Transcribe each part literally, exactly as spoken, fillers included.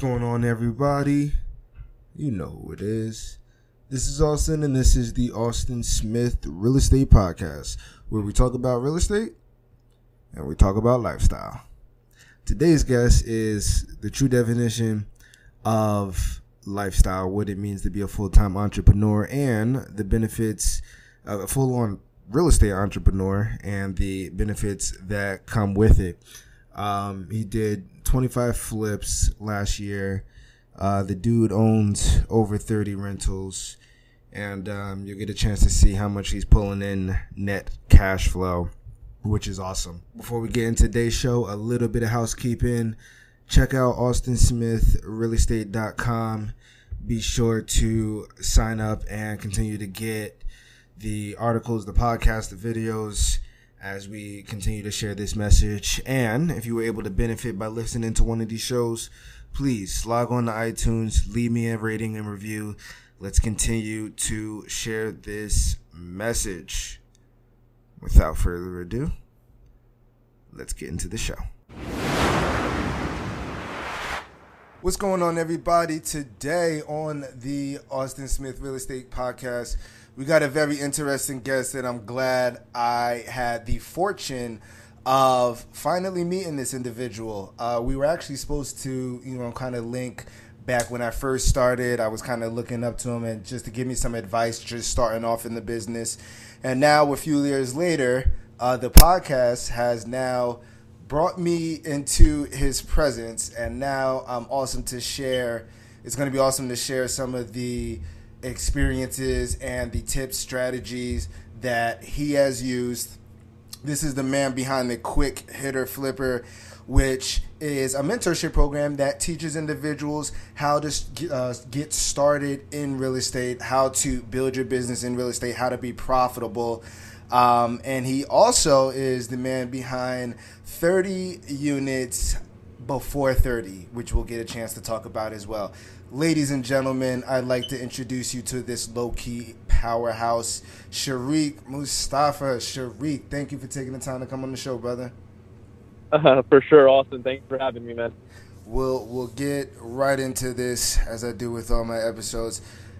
going on, everybody? You know who it is. This is Austin, and this is the Austin Smith Real Estate Podcast, where we talk about real estate and we talk about lifestyle. Today's guest is the true definition of lifestyle, what it means to be a full-time entrepreneur, and the benefits of a full-on real estate entrepreneur and the benefits that come with it. Um, he did twenty-five flips last year. Uh, the dude owns over thirty rentals, and um, you'll get a chance to see how much he's pulling in net cash flow, which is awesome. Before we get into today's show, a little bit of housekeeping. Check out austin smith real estate dot com. Be sure to sign up and continue to get the articles, the podcast, the videos, as we continue to share this message. And if you were able to benefit by listening to one of these shows, please log on to iTunes, leave me a rating and review. Let's continue to share this message. Without further ado, let's get into the show. What's going on, everybody? Today on the Austin Smith Real Estate Podcast, we got a very interesting guest that I'm glad I had the fortune of finally meeting this individual. Uh, we were actually supposed to, you know, kind of link back when I first started. I was kind of looking up to him and just to give me some advice, just starting off in the business. And now, a few years later, uh, the podcast has now brought me into his presence, and now I'm awesome to share. It's going to be awesome to share some of the experiences and the tips, strategies that he has used. This is the man behind the Quick Hitter Flipper, which is a mentorship program that teaches individuals how to uh, get started in real estate, how to build your business in real estate, how to be profitable. Um, and he also is the man behind thirty units before thirty, which we'll get a chance to talk about as well. Ladies and gentlemen, I'd like to introduce you to this low-key powerhouse, Sharik Mustafa. Sharik, thank you for taking the time to come on the show, brother. Uh, for sure, Austin. Thanks for having me, man. We'll we'll get right into this, as I do with all my episodes.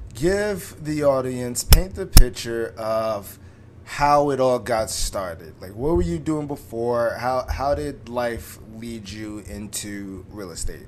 Give the audience, paint the picture of how it all got started. Like, what were you doing before? How how did life lead you into real estate?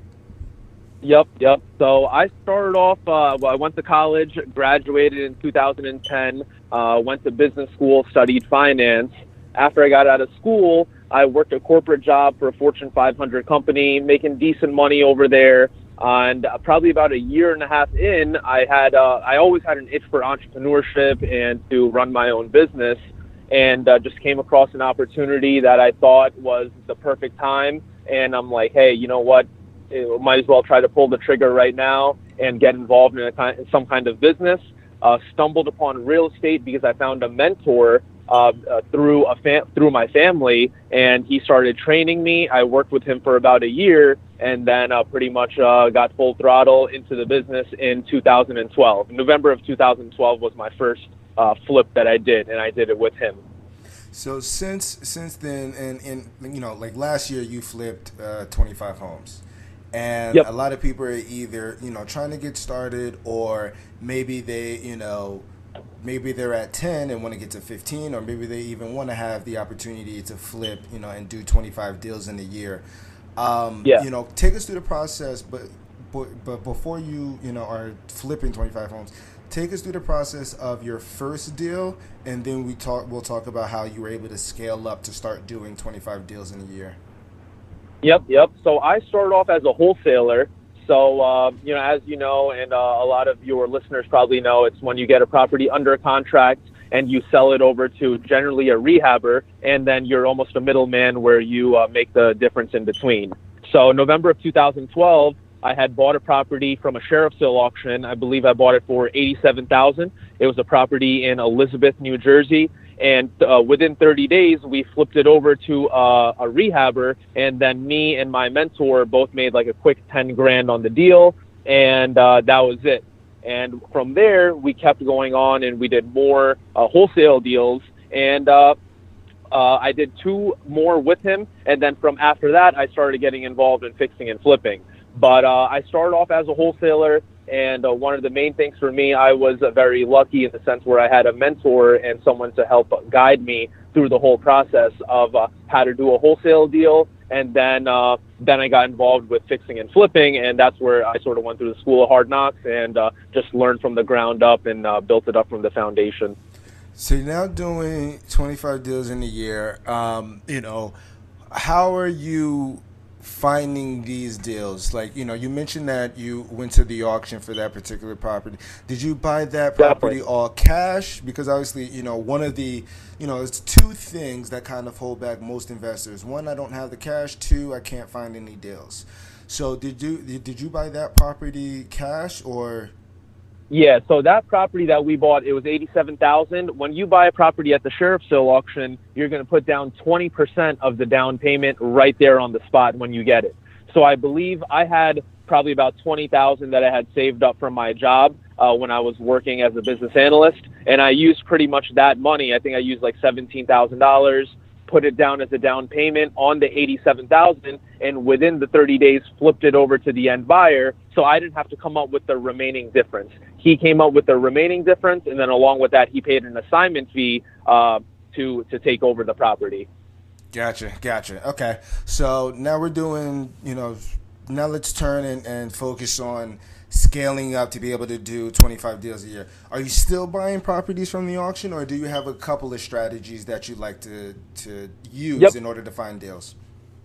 Yep, yep. So I started off, uh, well, I went to college, graduated in two thousand ten, uh, went to business school, studied finance. After I got out of school, I worked a corporate job for a Fortune five hundred company, making decent money over there. Uh, and uh, probably about a year and a half in, I had uh, I always had an itch for entrepreneurship and to run my own business, and uh, just came across an opportunity that I thought was the perfect time. And I'm like, hey, you know what? It might as well try to pull the trigger right now and get involved in, a kind, in some kind of business. Uh, stumbled upon real estate because I found a mentor uh, uh, through a fam- through my family, and he started training me. I worked with him for about a year, and then uh, pretty much uh, got full throttle into the business in two thousand twelve. November of two thousand twelve was my first uh, flip that I did, and I did it with him. So since since then, and, and you know, like last year, you flipped uh, twenty-five homes. And yep. A lot of people are either, you know, trying to get started, or maybe they, you know, maybe they're at ten and want to get to fifteen, or maybe they even want to have the opportunity to flip, you know, and do twenty-five deals in a year. Um, yeah. You know, take us through the process, but, but but before you, you know, are flipping twenty-five homes, take us through the process of your first deal, and then we talk. We'll talk about how you were able to scale up to start doing twenty-five deals in a year. Yep, yep. So I started off as a wholesaler. So, uh, you know, as you know, and uh, a lot of your listeners probably know, it's when you get a property under contract and you sell it over to generally a rehabber, and then you're almost a middleman where you uh, make the difference in between. So November of two thousand twelve, I had bought a property from a sheriff's sale auction. I believe I bought it for eighty-seven thousand dollars. It was a property in Elizabeth, New Jersey. And uh, within thirty days, we flipped it over to uh, a rehabber, and then me and my mentor both made like a quick ten grand on the deal, and uh, that was it. And from there, we kept going on, and we did more uh, wholesale deals, and uh, uh, I did two more with him, and then from after that, I started getting involved in fixing and flipping. But uh, I started off as a wholesaler, and uh, one of the main things for me, I was uh, very lucky in the sense where I had a mentor and someone to help guide me through the whole process of uh, how to do a wholesale deal. And then uh, then I got involved with fixing and flipping, and that's where I sort of went through the school of hard knocks and uh, just learned from the ground up and uh, built it up from the foundation. So you're now doing twenty-five deals in a year. Um, you know, how are you finding these deals? Like, you know, you mentioned that you went to the auction for that particular property. Did you buy that property Definitely. all cash? Because obviously, you know, one of the, you know, it's two things that kind of hold back most investors. One, I don't have the cash. Two, I can't find any deals. So did you did you buy that property cash or? Yeah, so that property that we bought, it was eighty-seven thousand dollars. When you buy a property at the sheriff's sale auction, you're going to put down twenty percent of the down payment right there on the spot when you get it. So I believe I had probably about twenty thousand dollars that I had saved up from my job uh, when I was working as a business analyst, and I used pretty much that money. I think I used like seventeen thousand dollars, put it down as a down payment on the eighty-seven thousand dollars, and within the thirty days flipped it over to the end buyer, so I didn't have to come up with the remaining difference. He came up with the remaining difference, and then along with that, he paid an assignment fee uh, to to take over the property. Gotcha, gotcha. Okay, so now we're doing, you know, now let's turn and, and focus on scaling up to be able to do twenty-five deals a year. Are you still buying properties from the auction, or do you have a couple of strategies that you'd like to, to use Yep. in order to find deals?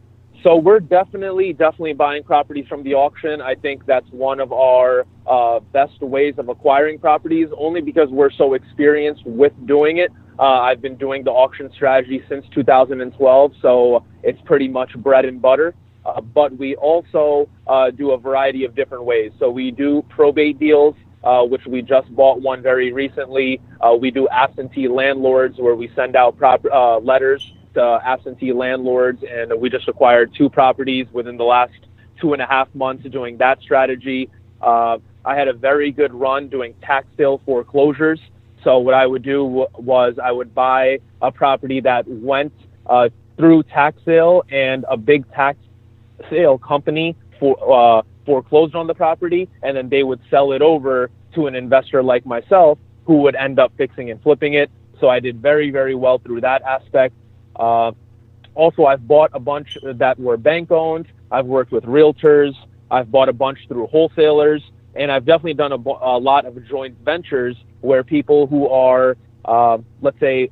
So we're definitely, definitely buying properties from the auction. I think that's one of our uh, best ways of acquiring properties, only because we're so experienced with doing it. Uh, I've been doing the auction strategy since two thousand twelve, so it's pretty much bread and butter. Uh, but we also uh, do a variety of different ways. So we do probate deals, uh, which we just bought one very recently. Uh, we do absentee landlords, where we send out prop- uh, letters to absentee landlords, and we just acquired two properties within the last two and a half months doing that strategy. Uh, I had a very good run doing tax sale foreclosures. So what I would do w- was I would buy a property that went uh, through tax sale, and a big tax sale company for uh, foreclosed on the property, and then they would sell it over to an investor like myself who would end up fixing and flipping it. So I did very, very well through that aspect. Uh, also, I've bought a bunch that were bank-owned. I've worked with realtors. I've bought a bunch through wholesalers. And I've definitely done a, a lot of joint ventures where people who are, uh, let's say,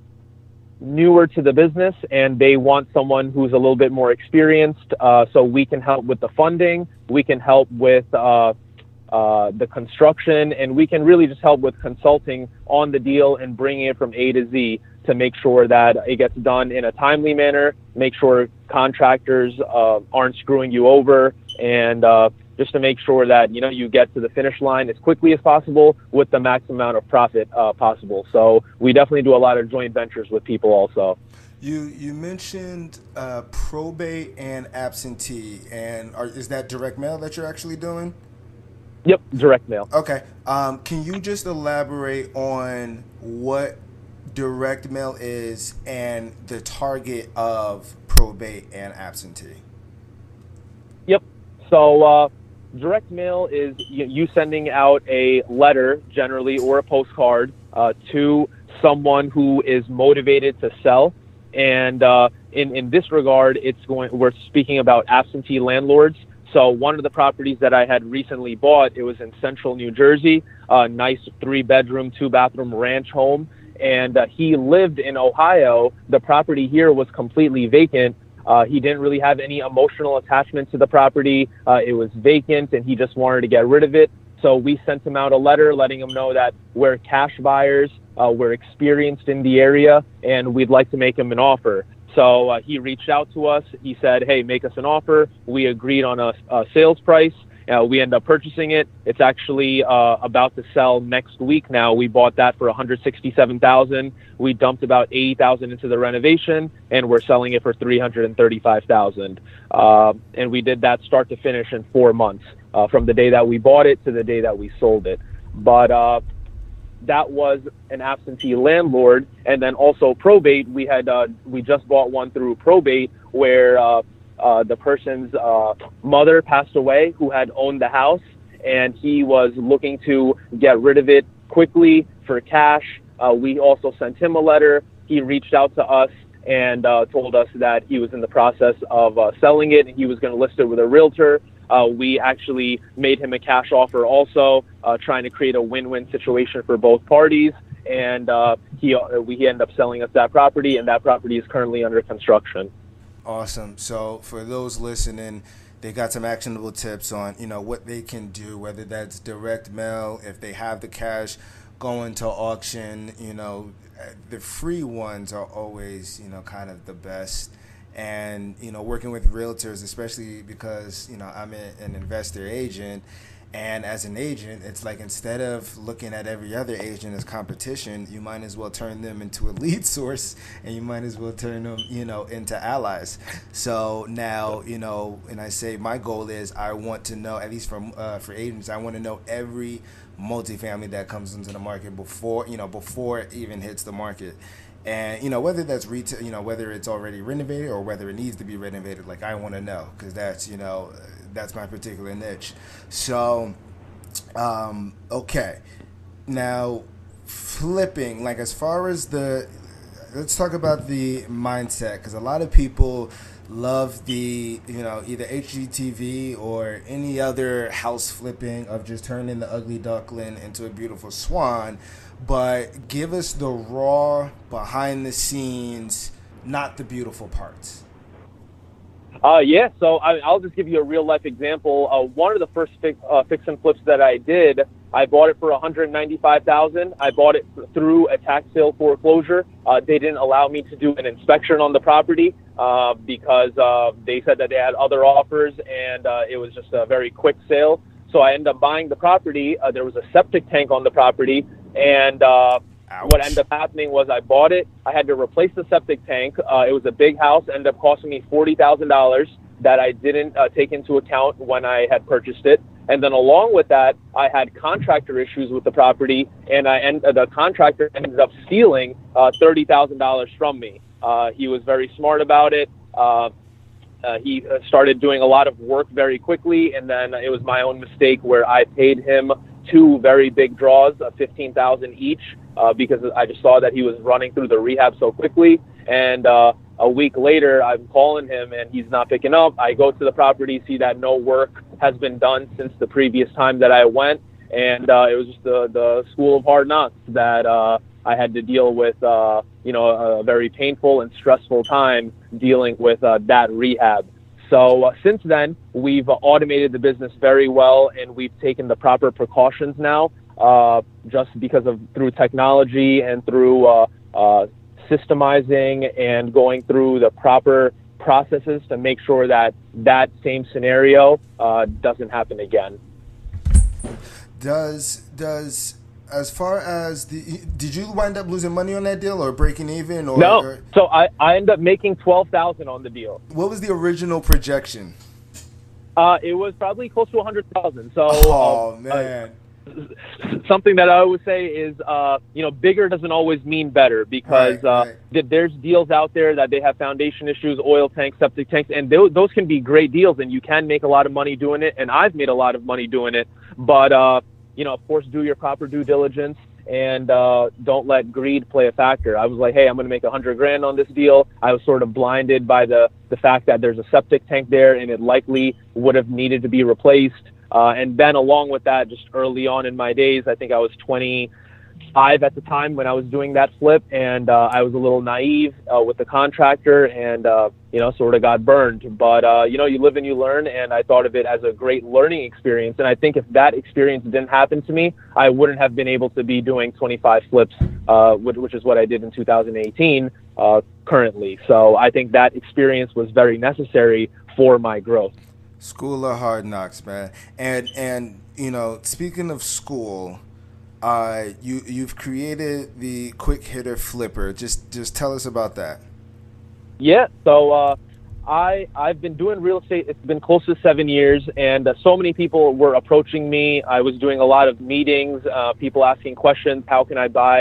newer to the business and they want someone who's a little bit more experienced. Uh, so we can help with the funding. We can help with uh, uh, the construction. And we can really just help with consulting on the deal and bringing it from A to Z to make sure that it gets done in a timely manner, make sure contractors uh, aren't screwing you over, and uh, just to make sure that, you know, you get to the finish line as quickly as possible with the max amount of profit uh, possible. So we definitely do a lot of joint ventures with people also. You you mentioned uh, probate and absentee, and are, is that direct mail that you're actually doing? Yep, direct mail. Okay. Um, can you just elaborate on what direct mail is and the target of probate and absentee? Yep. So uh, direct mail is you sending out a letter, generally, or a postcard uh, to someone who is motivated to sell. And uh, in, in this regard, it's going. We're speaking about absentee landlords. So one of the properties that I had recently bought, it was in central New Jersey, a nice three-bedroom, two-bathroom ranch home. And uh, he lived in Ohio. The property here was completely vacant. Uh, he didn't really have any emotional attachment to the property. Uh, it was vacant, and he just wanted to get rid of it. So we sent him out a letter letting him know that we're cash buyers, uh, we're experienced in the area, and we'd like to make him an offer. So uh, he reached out to us. He said, hey, make us an offer. We agreed on a, a sales price. Uh, we end up purchasing it. It's actually uh, about to sell next week now. We bought that for one hundred sixty-seven thousand dollars. We dumped about eighty thousand dollars into the renovation, and we're selling it for three hundred thirty-five thousand dollars. Uh, and we did that start to finish in four months, uh, from the day that we bought it to the day that we sold it. But uh, that was an absentee landlord. And then also probate, we had uh, we just bought one through probate where uh, uh, the person's uh, mother passed away who had owned the house, and he was looking to get rid of it quickly for cash. Uh, we also sent him a letter. He reached out to us and uh, told us that he was in the process of uh, selling it, and he was going to list it with a realtor. Uh, we actually made him a cash offer also, uh, trying to create a win-win situation for both parties. And uh, he we he ended up selling us that property, and that property is currently under construction. Awesome. So for those listening, they got some actionable tips on, you know, what they can do, whether that's direct mail, if they have the cash, going to auction. You know, the free ones are always, you know, kind of the best. And, you know, working with realtors, especially because, you know, I'm a, an investor agent. And as an agent, it's like instead of looking at every other agent as competition, you might as well turn them into a lead source, and you might as well turn them, you know, into allies. So now, you know, and I say my goal is I want to know, at least for uh, for agents, I want to know every multifamily that comes into the market before, you know, before it even hits the market. And, you know, whether that's retail, you know, whether it's already renovated or whether it needs to be renovated, like I want to know, because that's, you know, that's my particular niche. So, um, okay. Now, flipping, like as far as the, let's talk about the mindset, because a lot of people love the, you know, either H G T V or any other house flipping of just turning the ugly duckling into a beautiful swan. But give us the raw, behind the scenes, not the beautiful parts. Uh, yeah, so I, I'll just give you a real life example. Uh, one of the first fix, uh, fix and flips that I did, I bought it for one hundred ninety-five thousand dollars. I bought it through a tax sale foreclosure. Uh, they didn't allow me to do an inspection on the property uh, because uh, they said that they had other offers, and uh, it was just a very quick sale. So I ended up buying the property. Uh, there was a septic tank on the property, and uh, what ended up happening was I bought it. I had to replace the septic tank. Uh, it was a big house. It ended up costing me forty thousand dollars that I didn't uh, take into account when I had purchased it. And then along with that, I had contractor issues with the property, and I end, uh, the contractor ended up stealing uh, thirty thousand dollars from me. Uh, he was very smart about it. Uh, Uh, he uh, started doing a lot of work very quickly, and then it was my own mistake where I paid him two very big draws of fifteen thousand dollars each uh, because I just saw that he was running through the rehab so quickly. And uh, a week later, I'm calling him, and he's not picking up. I go to the property, see that no work has been done since the previous time that I went, and uh, it was just the, the school of hard knocks that uh, I had to deal with, uh, you know, a very painful and stressful time dealing with uh, that rehab. So uh, since then, we've uh, automated the business very well, and we've taken the proper precautions now, uh, just because of through technology and through uh, uh, systemizing and going through the proper processes to make sure that that same scenario uh, doesn't happen again. Does does As far as the, did you wind up losing money on that deal or breaking even? Or, no. Or, so I, I ended up making twelve thousand on the deal. What was the original projection? Uh, it was probably close to one hundred thousand. So, oh, uh, man. Uh, something that I always say is, uh, you know, bigger doesn't always mean better because right, uh, right. th- there's deals out there that they have foundation issues, oil tanks, septic tanks, and th- those can be great deals, and you can make a lot of money doing it, and I've made a lot of money doing it. But, uh, you know, of course, do your proper due diligence and uh, don't let greed play a factor. I was like, hey, I'm going to make a hundred grand on this deal. I was sort of blinded by the, the fact that there's a septic tank there and it likely would have needed to be replaced. Uh, and then along with that, just early on in my days, I think I was twenty-five at the time when I was doing that flip, and uh, I was a little naive uh, with the contractor and, uh, you know, sort of got burned. But, uh, you know, you live and you learn, and I thought of it as a great learning experience. And I think if that experience didn't happen to me, I wouldn't have been able to be doing twenty-five flips, uh, which is what I did in two thousand eighteen uh, currently. So I think that experience was very necessary for my growth. School of hard knocks, man. And, and you know, speaking of school, uh, you, you've created the quick hitter flipper. Just just tell us about that. Yeah, so uh, I, I've been doing real estate. It's been close to seven years, and uh, so many people were approaching me. I was doing a lot of meetings, uh, people asking questions. How can I buy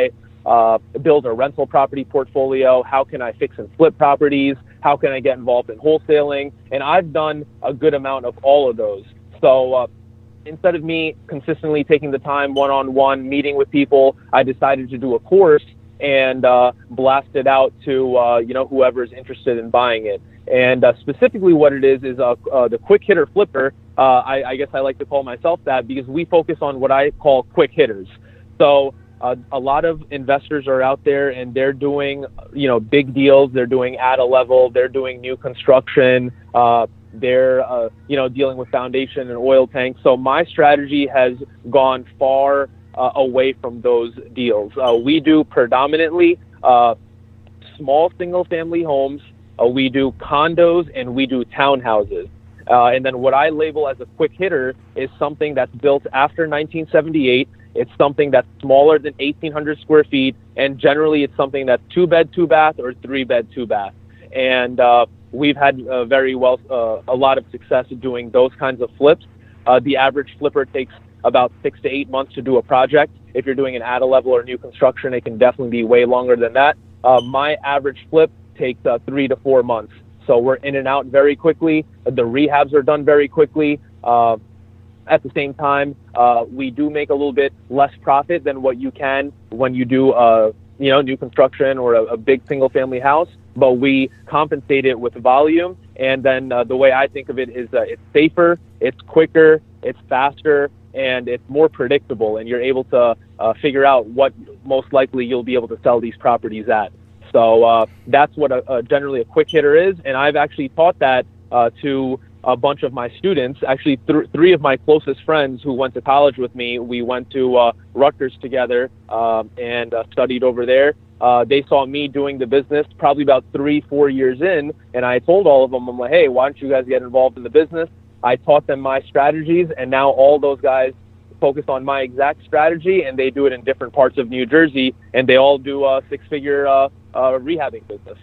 uh, build a rental property portfolio? How can I fix and flip properties? How can I get involved in wholesaling? And I've done a good amount of all of those. So uh, instead of me consistently taking the time one-on-one meeting with people, I decided to do a course and uh, blast it out to uh, you know whoever is interested in buying it. And uh, specifically what it is is uh, uh, the quick hitter flipper. Uh, I, I guess I like to call myself that because we focus on what I call quick hitters. So uh, a lot of investors are out there and they're doing you know big deals. They're doing at a level. They're doing new construction. Uh, they're uh, you know dealing with foundation and oil tanks. So my strategy has gone far Uh, away from those deals. Uh, we do predominantly uh, small single-family homes. Uh, we do condos and we do townhouses. Uh, and then what I label as a quick hitter is something that's built after nineteen seventy-eight. It's something that's smaller than eighteen hundred square feet, and generally it's something that's two bed, two bath, or three bed, two bath. And uh, we've had uh, very well uh, a lot of success doing those kinds of flips. Uh, the average flipper takes about six to eight months to do a project. If you're doing an at a level or new construction, it can definitely be way longer than that. Uh, my average flip takes uh, three to four months. So we're in and out very quickly. The rehabs are done very quickly. Uh, at the same time, uh, we do make a little bit less profit than what you can when you do uh, you know, new construction or a, a big single family house, but we compensate it with volume. And then uh, the way I think of it is uh, it's safer, it's quicker, it's faster, and it's more predictable, and you're able to uh, figure out what most likely you'll be able to sell these properties at. So uh, that's what a, a, generally a quick hitter is, and I've actually taught that uh, to a bunch of my students. Actually, th- three of my closest friends who went to college with me, we went to uh, Rutgers together um, and uh, studied over there. Uh, they saw me doing the business probably about three, four years in, and I told all of them, I'm like, hey, why don't you guys get involved in the business? I taught them my strategies, and now all those guys focus on my exact strategy, and they do it in different parts of New Jersey, and they all do a six-figure uh, uh, rehabbing business.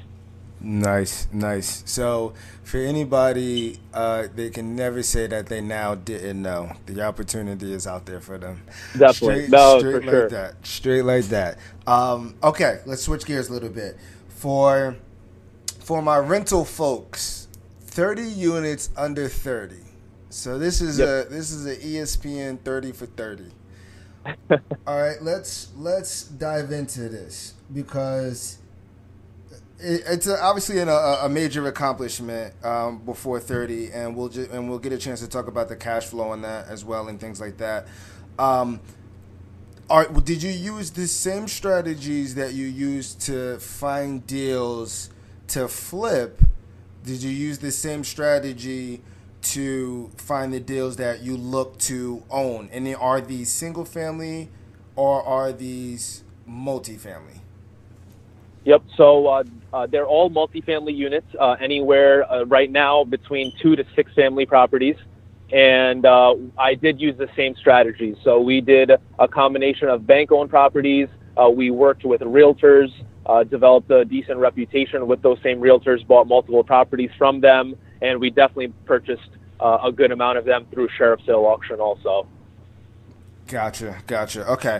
Nice, nice. So for anybody, uh, they can never say that they now didn't know. The opportunity is out there for them. Definitely. Straight, no, straight for like sure. that. Straight like that. Um, okay, let's switch gears a little bit. For for my rental folks, thirty units under thirty. So this is yep. a this is an E S P N thirty for thirty. All right, let's let's dive into this because it, it's a, obviously an, a, a major accomplishment um, before thirty, and we'll ju- and we'll get a chance to talk about the cash flow on that as well and things like that. Um, are, did you use the same strategies that you used to find deals to flip? Did you use the same strategy to find the deals that you look to own? And then are these single family or are these multifamily? Yep. So uh, uh, they're all multifamily units, uh, anywhere uh, right now between two to six family properties. And uh, I did use the same strategy. So we did a combination of bank-owned properties. Uh, we worked with realtors, uh, developed a decent reputation with those same realtors, bought multiple properties from them, and we definitely purchased uh, a good amount of them through sheriff sale auction also. Gotcha, gotcha. Okay.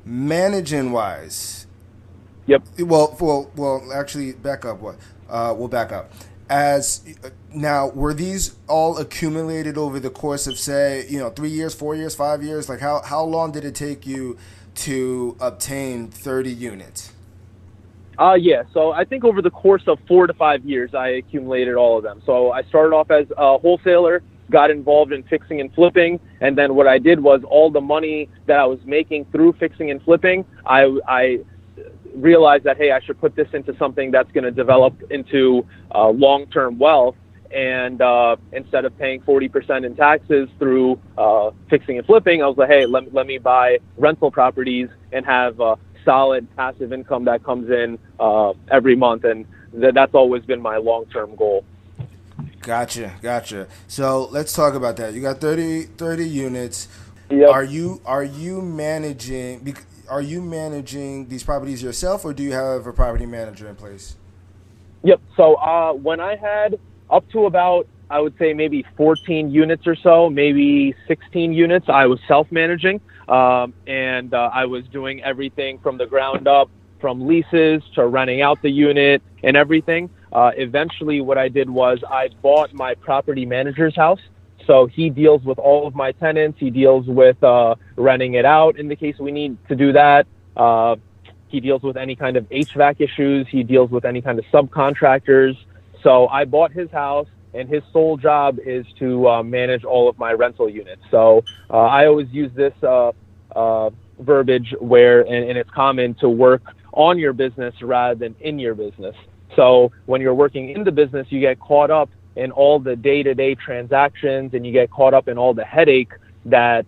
Managing-wise. Yep. Well, well, well. Actually, back up. What? Uh, we'll back up. As now, were these all accumulated over the course of, say, you know, three years, four years, five years? Like, how how long did it take you to obtain thirty units? Uh, yeah, so I think over the course of four to five years, I accumulated all of them. So I started off as a wholesaler, got involved in fixing and flipping, and then what I did was all the money that I was making through fixing and flipping, I, I realized that, hey, I should put this into something that's going to develop into uh, long-term wealth. And uh, instead of paying forty percent in taxes through uh, fixing and flipping, I was like, hey, let, let me buy rental properties and have uh, solid passive income that comes in uh, every month. And th- that's always been my long-term goal. Gotcha, gotcha. So let's talk about that. You got thirty, thirty units. Yep. Are you are you managing are you managing these properties yourself, or do you have a property manager in place? Yep. So uh, when I had up to about, I would say maybe fourteen units or so, maybe sixteen units, I was self-managing, um, and uh, I was doing everything from the ground up, from leases to renting out the unit and everything. Uh, eventually, what I did was I bought my property manager's house. So he deals with all of my tenants. He deals with uh, renting it out in the case we need to do that. Uh, he deals with any kind of H V A C issues. He deals with any kind of subcontractors. So I bought his house, and his sole job is to uh, manage all of my rental units. So uh, I always use this uh, uh, verbiage where, and, and it's common to work on your business rather than in your business. So when you're working in the business, you get caught up in all the day-to-day transactions, and you get caught up in all the headache that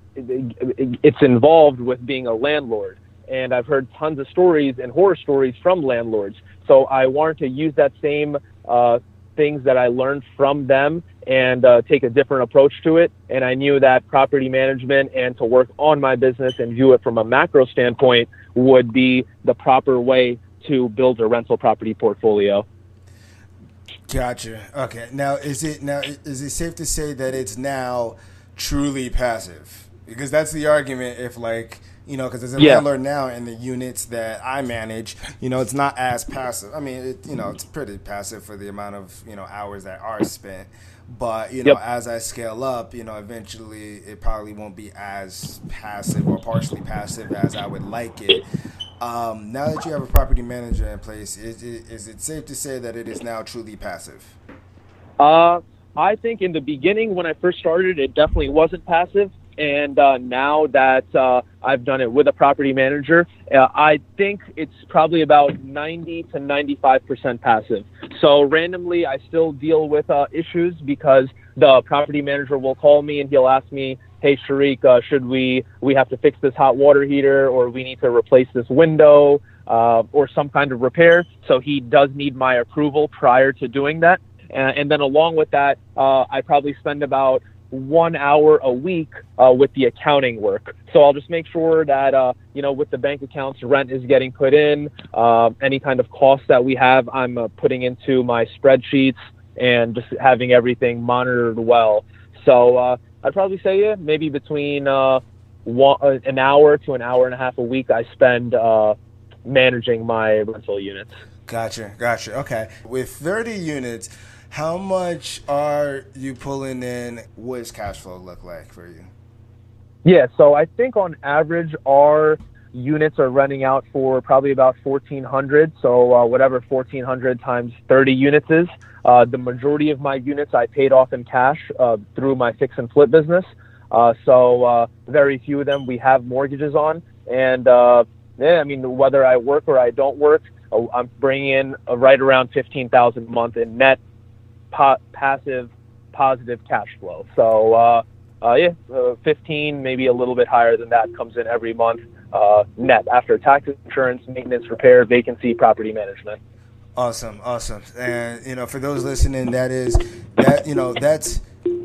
it's involved with being a landlord. And I've heard tons of stories and horror stories from landlords. So I wanted to use that same uh, things that I learned from them and uh, take a different approach to it. And I knew that property management and to work on my business and view it from a macro standpoint would be the proper way to build a rental property portfolio. Gotcha. Okay. Now, is it now is it safe to say that it's now truly passive? Because that's the argument. If like you know, because as a yeah. landlord now in the units that I manage, you know, it's not as passive. I mean, it, you know, it's pretty passive for the amount of you know hours that are spent. But you know, yep. as I scale up, you know, eventually it probably won't be as passive or partially passive as I would like it. Um, now that you have a property manager in place, is it, is it safe to say that it is now truly passive? Uh, I think in the beginning when I first started, it definitely wasn't passive. And uh, now that uh, I've done it with a property manager, uh, I think it's probably about ninety to ninety-five percent passive. So randomly, I still deal with uh, issues because the property manager will call me and he'll ask me, hey, Sharik, uh, should we, we have to fix this hot water heater, or we need to replace this window, uh, or some kind of repair. So he does need my approval prior to doing that. And, and then along with that, uh, I probably spend about one hour a week uh, with the accounting work. So I'll just make sure that, uh, you know, with the bank accounts, rent is getting put in, uh, any kind of costs that we have, I'm uh, putting into my spreadsheets and just having everything monitored well. So uh, I'd probably say, yeah, maybe between uh, one, uh, an hour to an hour and a half a week I spend uh, managing my rental units. Gotcha, gotcha. Okay. With thirty units, how much are you pulling in? What does cash flow look like for you? Yeah, so I think on average our units are renting out for probably about fourteen hundred. So uh, whatever fourteen hundred times thirty units is. Uh, the majority of my units I paid off in cash uh, through my fix and flip business. Uh, so uh, very few of them we have mortgages on. And uh, yeah, I mean, whether I work or I don't work, uh, I'm bringing in uh, right around fifteen thousand dollars a month in net po- passive positive cash flow. So uh, uh, yeah, uh, fifteen, maybe a little bit higher than that comes in every month uh, net after taxes, insurance, maintenance, repair, vacancy, property management. Awesome, awesome. And you know, for those listening, that is that you know that's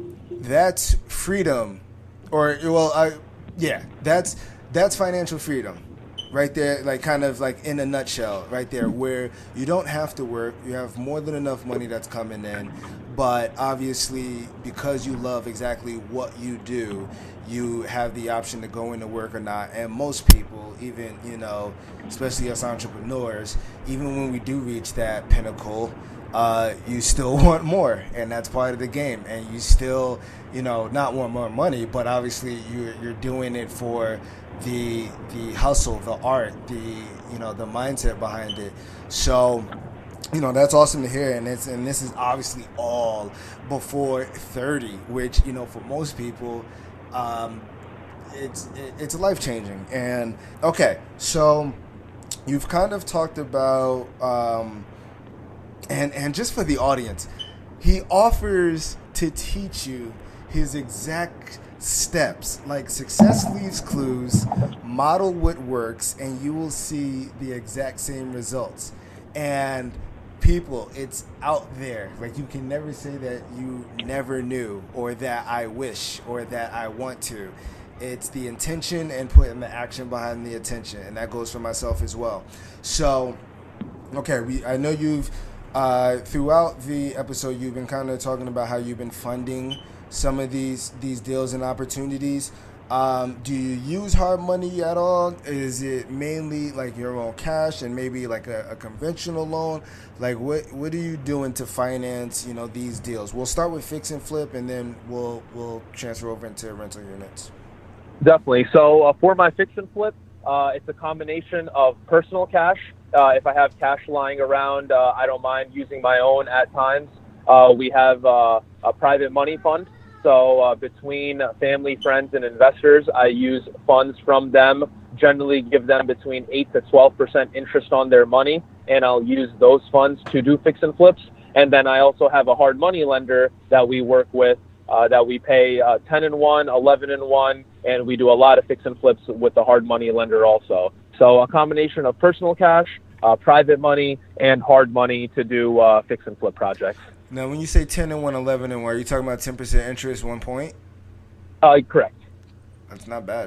that's freedom, or well, I yeah, that's that's financial freedom, right there. Like kind of like in a nutshell, right there, where you don't have to work, you have more than enough money that's coming in, but obviously because you love exactly what you do, you have the option to go into work or not. And most people, even, you know, especially us entrepreneurs, even when we do reach that pinnacle, uh, you still want more. And that's part of the game. And you still, you know, not want more money, but obviously you're, you're doing it for the the hustle, the art, the, you know, the mindset behind it. So, you know, that's awesome to hear. And it's, and this is obviously all before thirty, which, you know, for most people, Um, it's it's life changing. And okay, so you've kind of talked about um, and and just for the audience, he offers to teach you his exact steps, like success leaves clues, model what works, and you will see the exact same results. And people, it's out there. Like, you can never say that you never knew, or that I wish, or that I want to. It's the intention and putting the action behind the attention, and that goes for myself as well. So, okay, we I know you've uh, throughout the episode you've been kind of talking about how you've been funding some of these these deals and opportunities. Um, do you use hard money at all? Is it mainly like your own cash and maybe like a, a conventional loan? Like what what are you doing to finance, you know, these deals? We'll start with fix and flip and then we'll we'll transfer over into rental units. Definitely. So uh, for my fix and flip, uh, it's a combination of personal cash. Uh, if I have cash lying around, uh, I don't mind using my own at times. Uh, we have uh, a private money fund. So uh, between family, friends, and investors, I use funds from them, generally give them between eight to twelve percent interest on their money, and I'll use those funds to do fix and flips. And then I also have a hard money lender that we work with uh, that we pay uh, ten and one, eleven and one, and we do a lot of fix and flips with the hard money lender also. So a combination of personal cash, uh, private money, and hard money to do uh, fix and flip projects. Now, when you say ten and one, eleven and one, are you talking about ten percent interest, one point? Uh, correct. That's not bad.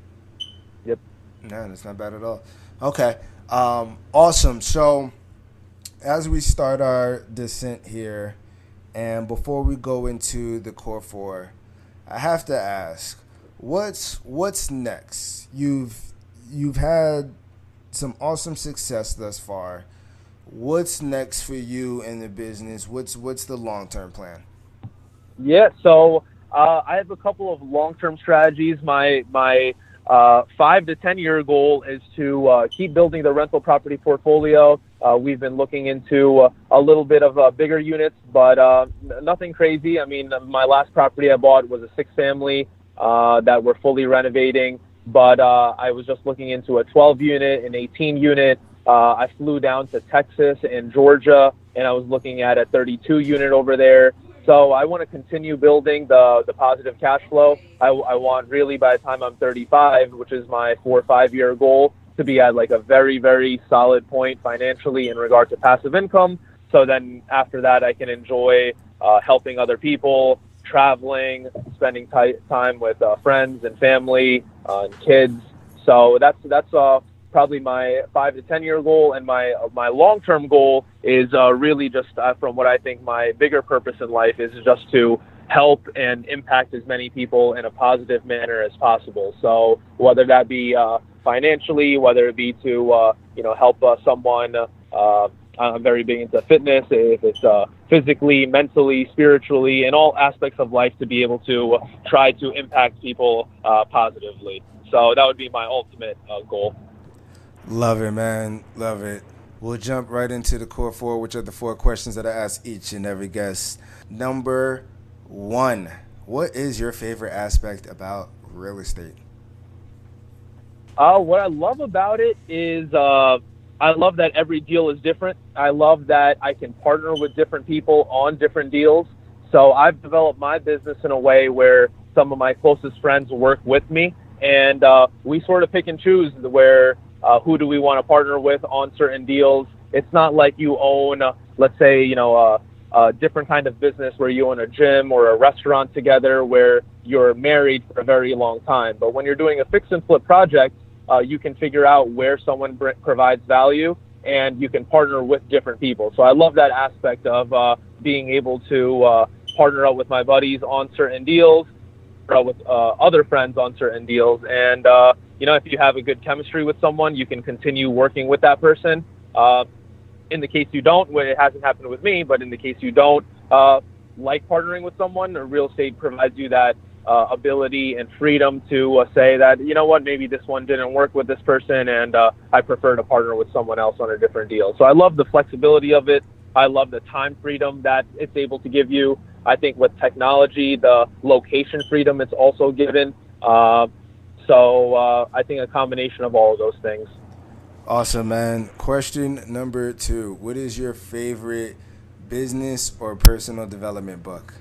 Yep. No, that's not bad at all. Okay. Um, awesome. So, as we start our descent here, and before we go into the core four, I have to ask, what's what's next? You've you've had some awesome success thus far. What's next for you in the business? What's what's the long-term plan? Yeah, so uh, I have a couple of long-term strategies. My my uh, five to ten year goal is to uh, keep building the rental property portfolio. Uh, we've been looking into uh, a little bit of uh, bigger units, but uh, nothing crazy. I mean, my last property I bought was a six-family uh, that we're fully renovating, but uh, I was just looking into a twelve unit, an eighteen unit. Uh, I flew down to Texas and Georgia, and I was looking at a thirty-two unit over there. So I want to continue building the, the positive cash flow. I, I want really by the time I'm thirty-five, which is my four or five year goal, to be at like a very, very solid point financially in regard to passive income. So then after that, I can enjoy uh, helping other people, traveling, spending t- time with uh, friends and family uh, and kids. So that's that's uh, probably my five to ten year goal, and my my long term goal is uh, really just uh, from what I think my bigger purpose in life is just to help and impact as many people in a positive manner as possible. So whether that be uh, financially, whether it be to uh, you know help uh, someone. Uh, I'm very big into fitness. If it's uh, physically, mentally, spiritually, in all aspects of life, to be able to try to impact people uh, positively. So that would be my ultimate uh, goal. Love it, man. Love it. We'll jump right into the core four, which are the four questions that I ask each and every guest. Number one, what is your favorite aspect about real estate? Uh, what I love about it is uh, I love that every deal is different. I love that I can partner with different people on different deals. So I've developed my business in a way where some of my closest friends work with me, and uh, we sort of pick and choose where Uh, who do we want to partner with on certain deals. It's not like you own, uh, let's say, you know, a, a different kind of business where you own a gym or a restaurant together where you're married for a very long time. But when you're doing a fix and flip project, uh, you can figure out where someone br- provides value, and you can partner with different people. So I love that aspect of uh, being able to uh, partner up with my buddies on certain deals, with uh, other friends on certain deals. And, uh, you know, if you have a good chemistry with someone, you can continue working with that person. Uh, in the case you don't, well, it hasn't happened with me, but in the case you don't uh, like partnering with someone, real estate provides you that uh, ability and freedom to uh, say that, you know what, maybe this one didn't work with this person, and uh, I prefer to partner with someone else on a different deal. So I love the flexibility of it. I love the time freedom that it's able to give you. I think with technology, the location freedom it's also given. Uh, so uh, I think a combination of all of those things. Awesome, man. Question number two. What is your favorite business or personal development book?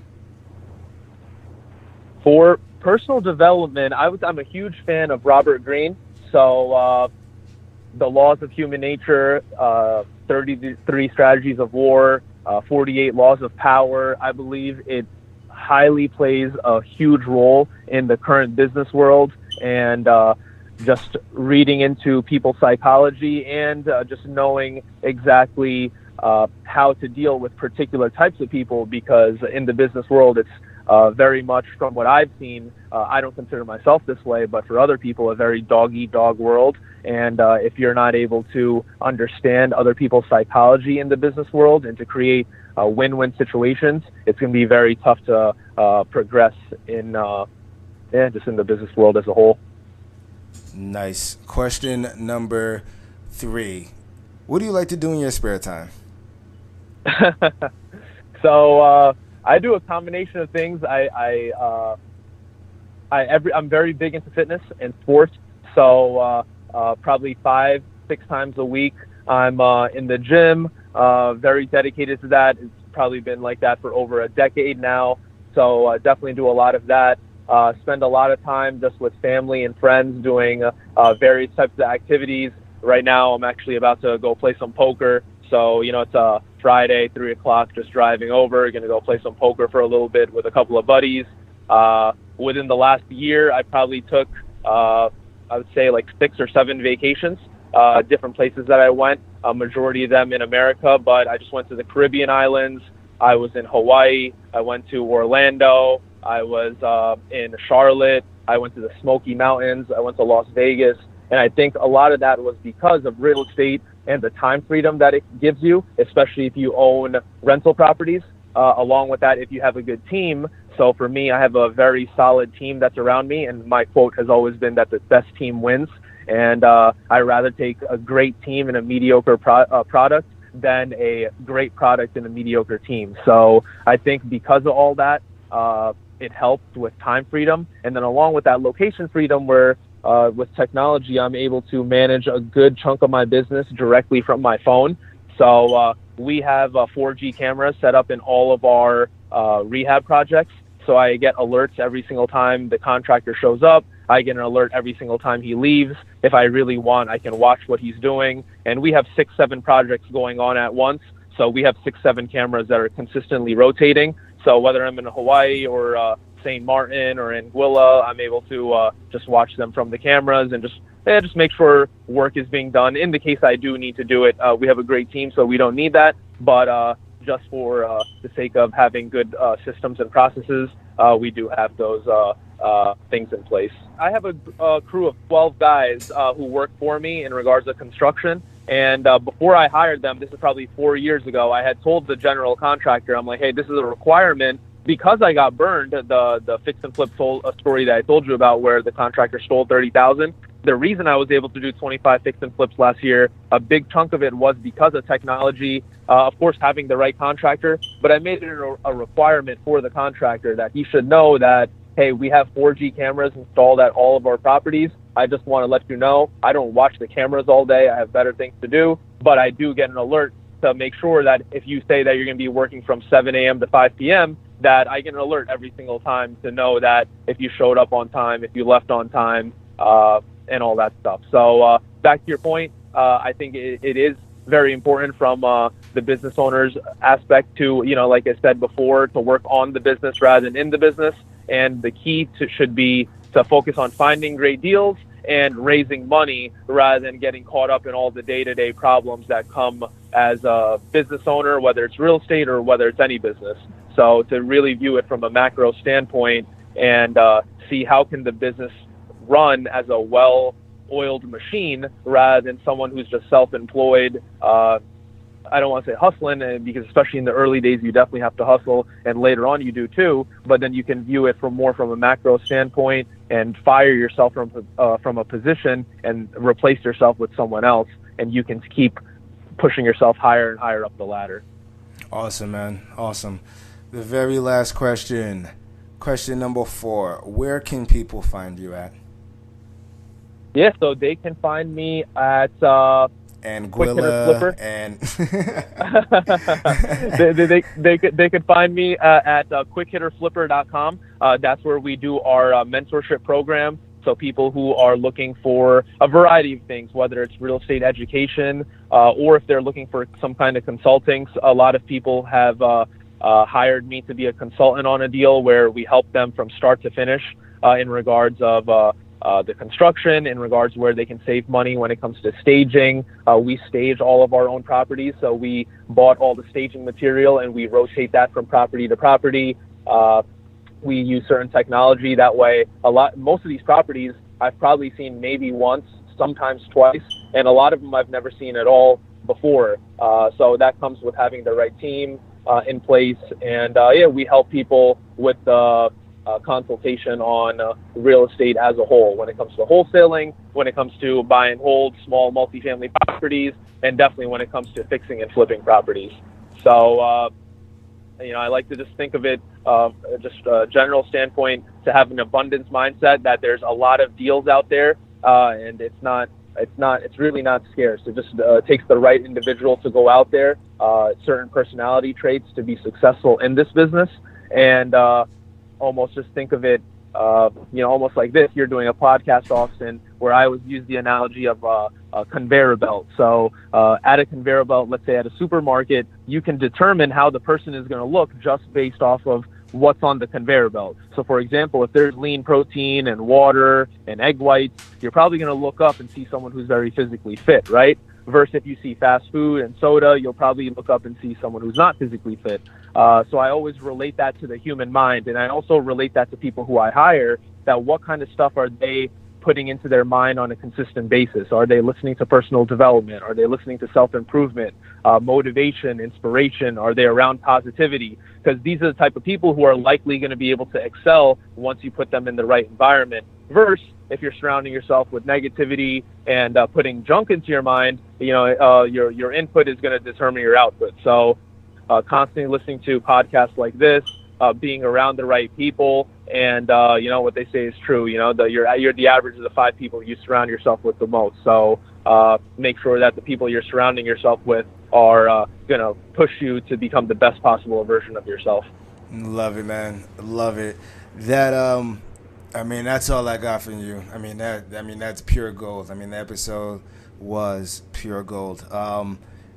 For personal development, I was, I'm a huge fan of Robert Greene. So uh, The Laws of Human Nature, uh, thirty-three Strategies of War, uh, forty-eight Laws of Power. I believe it highly plays a huge role in the current business world, and uh, just reading into people's psychology and uh, just knowing exactly uh, how to deal with particular types of people, because in the business world, it's uh, very much from what I've seen, uh, I don't consider myself this way, but for other people, a very dog-eat-dog world. And uh, if you're not able to understand other people's psychology in the business world and to create uh, win-win situations, it's going to be very tough to uh, progress in uh, yeah, just in the business world as a whole. Nice. Question number three. What do you like to do in your spare time? so uh, I do a combination of things. I, I, uh, I every, I'm very big into fitness and sports. So uh, uh, probably five, six times a week, I'm uh, in the gym, uh, very dedicated to that. It's probably been like that for over a decade now. So uh, definitely do a lot of that. Uh, spend a lot of time just with family and friends doing uh, uh, various types of activities. Right now, I'm actually about to go play some poker. So, you know, it's a Friday, three o'clock, just driving over, going to go play some poker for a little bit with a couple of buddies. Uh, within the last year, I probably took, uh, I would say, like six or seven vacations, uh, different places that I went, a majority of them in America, but I just went to the Caribbean islands. I was in Hawaii. I went to Orlando. I was uh, in Charlotte. I went to the Smoky Mountains. I went to Las Vegas. And I think a lot of that was because of real estate and the time freedom that it gives you, especially if you own rental properties. Uh, along with that, if you have a good team. So for me, I have a very solid team that's around me. And my quote has always been that the best team wins. And uh, I'd rather take a great team and a mediocre pro- uh, product than a great product and a mediocre team. So I think because of all that, uh, it helps with time freedom. And then along with that, location freedom, where uh, with technology, I'm able to manage a good chunk of my business directly from my phone. So uh, we have uh, four G cameras set up in all of our uh, rehab projects. So I get alerts every single time the contractor shows up. I get an alert every single time he leaves. If I really want, I can watch what he's doing. And we have six, seven projects going on at once. So we have six, seven cameras that are consistently rotating. So whether I'm in Hawaii or uh, Saint Martin or Anguilla, I'm able to uh, just watch them from the cameras and just yeah, just make sure work is being done. In the case I do need to do it, uh, we have a great team, so we don't need that. But uh, just for uh, the sake of having good uh, systems and processes, uh, we do have those uh, uh, things in place. I have a, a crew of twelve guys uh, who work for me in regards to construction. And uh, before I hired them, this is probably four years ago, I had told the general contractor, I'm like, hey, this is a requirement. Because I got burned, the the fix and flip told, a story that I told you about where the contractor stole thirty thousand dollars. The reason I was able to do twenty-five fix and flips last year, a big chunk of it was because of technology, uh, of course, having the right contractor. But I made it a, a requirement for the contractor that he should know that, hey, we have four G cameras installed at all of our properties. I just want to let you know, I don't watch the cameras all day. I have better things to do, but I do get an alert to make sure that if you say that you're going to be working from seven a.m. to five p.m., that I get an alert every single time to know that if you showed up on time, if you left on time, uh, and all that stuff. So uh, back to your point, uh, I think it, it is very important from uh, the business owner's aspect to, you know, like I said before, to work on the business rather than in the business. And the key to, should be to focus on finding great deals and raising money rather than getting caught up in all the day-to-day problems that come as a business owner, whether it's real estate or whether it's any business. So to really view it from a macro standpoint and uh, see how can the business run as a well-oiled machine rather than someone who's just self-employed. Uh, I don't want to say hustling, because especially in the early days, you definitely have to hustle, and later on you do too. But then you can view it from more from a macro standpoint and fire yourself from uh, from a position and replace yourself with someone else, and you can keep pushing yourself higher and higher up the ladder. Awesome, man. Awesome. The very last question, question number four. Where can people find you at? Yeah, so they can find me at uh, Anguilla and they, they, they, they, could, they could find me uh, at uh, quick hitter flipper dot com. Uh, that's where we do our uh, mentorship program. So people who are looking for a variety of things, whether it's real estate education uh, or if they're looking for some kind of consulting. A lot of people have uh, uh, hired me to be a consultant on a deal where we help them from start to finish uh, in regards of uh, uh, the construction, in regards where they can save money when it comes to staging. Uh, we stage all of our own properties, so we bought all the staging material and we rotate that from property to property. Uh, we use certain technology. That way, a lot, most of these properties I've probably seen maybe once, sometimes twice, and a lot of them I've never seen at all before. Uh, so that comes with having the right team uh, in place. And uh, yeah, we help people with uh, uh, consultation on uh, real estate as a whole, when it comes to wholesaling, when it comes to buy and hold small multifamily properties, and definitely when it comes to fixing and flipping properties. So, uh, you know, I like to just think of it, uh, just a general standpoint, to have an abundance mindset, that there's a lot of deals out there, uh, and it's not, it's not, it's really not scarce. It just uh, takes the right individual to go out there, uh, certain personality traits to be successful in this business, and uh, almost just think of it, uh, you know, almost like this. You're doing a podcast, Austin, where I always use the analogy of uh, a conveyor belt. So uh, at a conveyor belt, let's say at a supermarket, you can determine how the person is going to look just based off of what's on the conveyor belt. So for example, if there's lean protein and water and egg whites, you're probably going to look up and see someone who's very physically fit, right? Versus if you see fast food and soda, you'll probably look up and see someone who's not physically fit. Uh, so I always relate that to the human mind. And I also relate that to people who I hire, that what kind of stuff are they putting into their mind on a consistent basis? Are they listening to personal development? Are they listening to self-improvement, uh, motivation, inspiration? Are they around positivity? Because these are the type of people who are likely going to be able to excel once you put them in the right environment. Versus if you're surrounding yourself with negativity and uh, putting junk into your mind, you know, uh, your your input is going to determine your output. So uh, constantly listening to podcasts like this, uh, being around the right people, and uh, you know, what they say is true. You know, the, you're you're the average of the five people you surround yourself with the most. So uh, make sure that the people you're surrounding yourself with are uh, going to push you to become the best possible version of yourself. Love it, man. Love it. That um, I mean, that's all I got from you. I mean that. I mean that's pure gold. I mean the episode was pure gold. Um,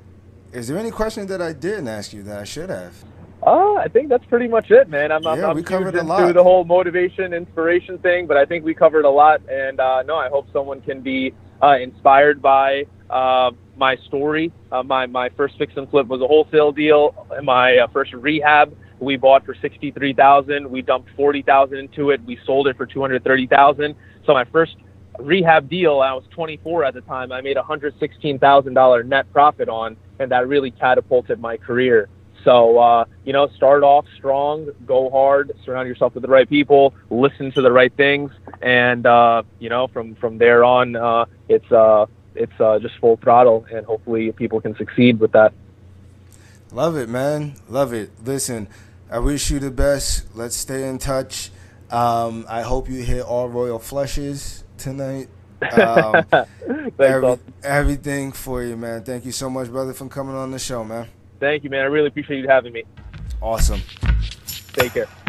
is there any question that I didn't ask you that I should have? Uh, I think that's pretty much it, man. I'm, I'm, yeah, I'm we covered huge a lot. into the whole motivation, inspiration thing, but I think we covered a lot. And uh, no, I hope someone can be uh, inspired by uh, my story. Uh, my my first fix and flip was a wholesale deal. My uh, first rehab we bought for sixty-three thousand dollars. We dumped forty thousand dollars into it. We sold it for two hundred thirty thousand dollars. So my first rehab deal, I was twenty-four at the time, I made a one hundred sixteen thousand dollars net profit on, and that really catapulted my career. So, uh, you know, start off strong, go hard, surround yourself with the right people, listen to the right things, and, uh, you know, from, from there on, uh, it's uh, it's uh, just full throttle, and hopefully people can succeed with that. Love it, man. Love it. Listen, I wish you the best. Let's stay in touch. Um, I hope you hit all royal flushes tonight. Um, Thanks, every, everything for you, man. Thank you so much, brother, for coming on the show, man. Thank you, man. I really appreciate you having me. Awesome. Take care.